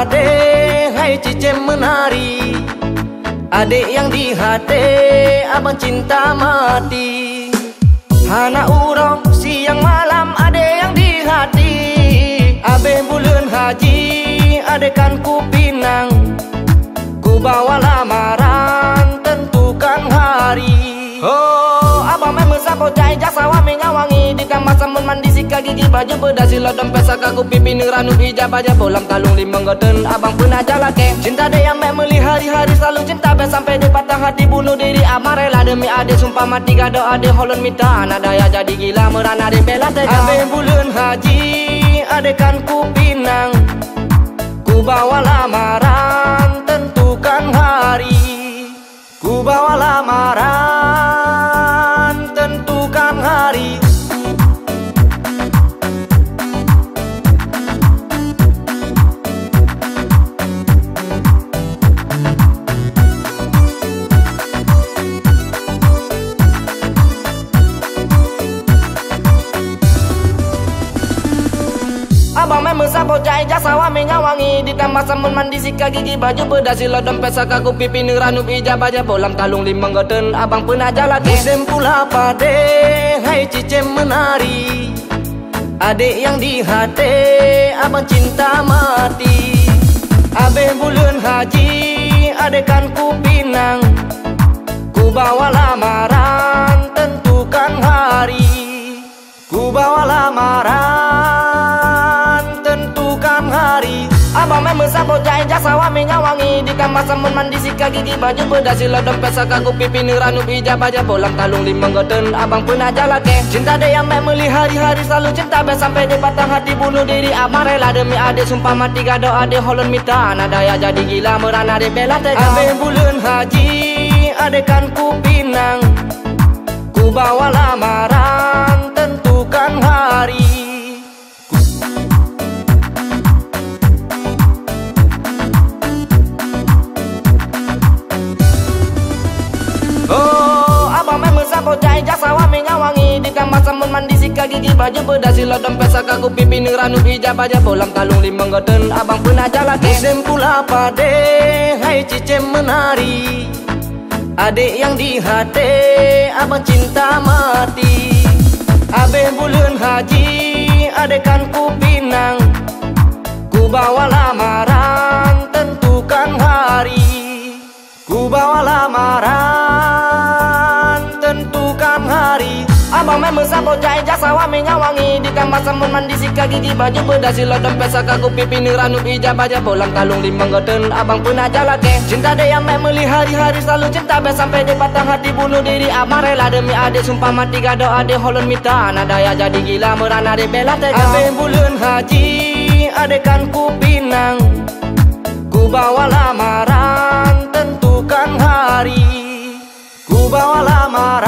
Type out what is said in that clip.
pade, hai cicem menari. Adik yang di hati, abang cinta mati. Anak urang siang malam, adik yang di hati. Abe bulan haji, adik kan ku pinang. Ku bawa lamaran, tentukan hari. Oh, abang memang sapo cai jasa wami ngawangi. Di kamar samun mandi sikat gigi baju berdasi lo dompet saka ku pipi neranu hijab aja bolam talung limang goten. Abang pernah jalake cinta dia yang memeli hari-hari selalu cinta be sampai di patah hati bunuh diri. Amar rela demi ade sumpah mati gado ade holon minta anak daya jadi gila merana de bela tega. Abe bulan haji ade kan ku pinang. Ku bawa lamaran tentukan hari. Ku bawa lamaran tentukan hari. Abang memang sapo cai jasa wami ngawangi. Di kamar samun mandi sikat gigi baju berdasi lo dompet saka ku pipi neranu hijab aja bolam talung limang goten. Abang pernah jalake musim pula pade, hai cicem menari. Adik yang di hati, abang cinta mati. Abe bulan haji, adik kan ku pinang. Ku bawa lamaran, tentukan hari. Ku bawa lamaran, tentukan hari. Abang memang sapo cai jasa wami ngawangi. Di kamar samun mandi sikat gigi baju berdasi lo dompet saka ku pipi neranu hijab aja bolam talung limang goten. Abang pernah jalake cinta dia yang memeli hari-hari selalu cinta be sampai di patah hati bunuh diri. Amar rela demi ade sumpah mati gado ade holon minta anak daya jadi gila merana de bela tega. Abe bulan haji ade kan ku pinang. Ku bawa lamaran tentukan hari. Oh, abang memang sapo cai jasa wami ngawangi. Di kamar samun mandi sikat gigi baju berdasi lo dompet saka ku pipi neranu hijab aja bolam talung limang goten. Abang pernah jalake musim pula pade, hai cicem menari. Adik yang di hati, abang cinta mati. Abe bulan haji, adik kan ku pinang. Ku bawa lamaran, tentukan hari. Ku bawa lamaran, tentukan hari. Abang memang sapo cai jasa wami ngawangi. Di kamar samun mandi sikat gigi baju berdasi lo dompet saka ku pipi neranu hijab aja bolam talung limang goten. Abang pernah jalake cinta dia yang memeli hari-hari selalu cinta be sampai di patah hati bunuh diri. Amar rela demi ade sumpah mati gado ade holon minta anak daya jadi gila merana de bela tega. Abe bulan haji ade kan ku pinang. Ku bawa lamaran tentukan hari. Ku bawa lamaran